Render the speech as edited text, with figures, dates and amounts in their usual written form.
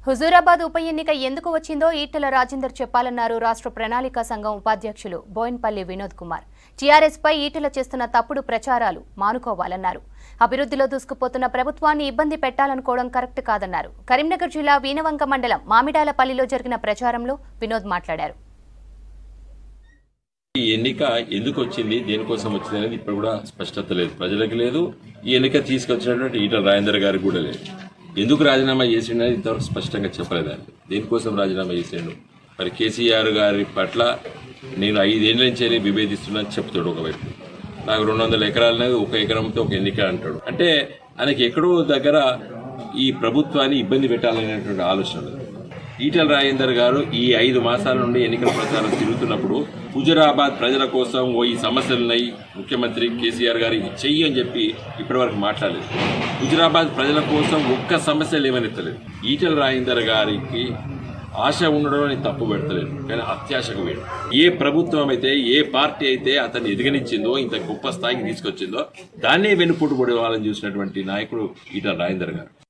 హుజూరాబాద్ ఉప ఎన్నిక ఎందుకు వచ్చిందో ఈటెల రాజేందర్ చెప్పాలన్నారు రాష్ట్ర ప్రణాళిక సంఘం ఉపాధ్యక్షులు బోయిన్పల్లి వినోద్ కుమార్. టీఆర్ఎస్ పై ఈటెల చేస్తున్న తప్పుడు ప్రచారాలు మానుకోవాలన్నారు. అభివృద్ధిలో దూసుకుపోతున్న ప్రభుత్వాన్ని ఇబ్బంది పెట్టాలనుకోవడం కరెక్ట్ కాదన్నారు. కరీంనగర్ జిల్లా వీనవంక మండలం మామిడాలపల్లిలో జరిగిన ప్రచారంలో వినోద్ మాట్లాడారు. ఈ ఎన్నిక ఎందుకు వచ్చింది, దేనికోసం వచ్చింది అనేది ఇప్పుడు కూడా స్పష్టత లేదు, ప్రజలకు లేదు. ఈ ఎన్నిక తీసుకొచ్చినటువంటి ఈటెల రాజేందర్ గారికి కూడా లేదు. ఎందుకు రాజీనామా చేసిండు అనేది ఇంతవరకు స్పష్టంగా చెప్పలేదు. దేనికోసం రాజీనామా చేసిండు? మరి కేసీఆర్ గారి పట్ల నేను 5 ఏళ్ల నుంచి విభేదిస్తున్నా చెప్తాడు. ఒకవైపు నాకు 200 ఎకరాలు అనేది 1 ఎకరంతో ఒక ఎన్నిక అంటాడు. అంటే ఆయనకి ఎక్కడో దగ్గర ఈ ప్రభుత్వాన్ని ఇబ్బంది పెట్టాలనేటువంటి ఆలోచన. ఈటెల రాజేందర్ గారు ఈ 5 మాసాల నుండి ఎన్నికల ప్రచారం తిరుగుతున్నప్పుడు హుజూరాబాద్ ప్రజల కోసం ఈ సమస్యలున్నాయి, ముఖ్యమంత్రి కేసీఆర్ గారు ఇది చెయ్యి అని చెప్పి ఇప్పటివరకు మాట్లాడలేదు. హుజూరాబాద్ ప్రజల కోసం ఒక్క సమస్య లేవనెత్తలేదు. ఈటెల రాజేందర్ గారికి ఆశ ఉండడం తప్పు పెడతలేదు, కానీ అత్యాశకు వేడు. ఏ ప్రభుత్వం అయితే, ఏ పార్టీ అయితే అతన్ని ఎదిగనిచ్చిందో, ఇంత గొప్ప స్థాయికి తీసుకొచ్చిందో దాన్నే వెన్నుపోటు పొడవాలని చూసినటువంటి నాయకుడు ఈటెల రాజేందర్ గారు.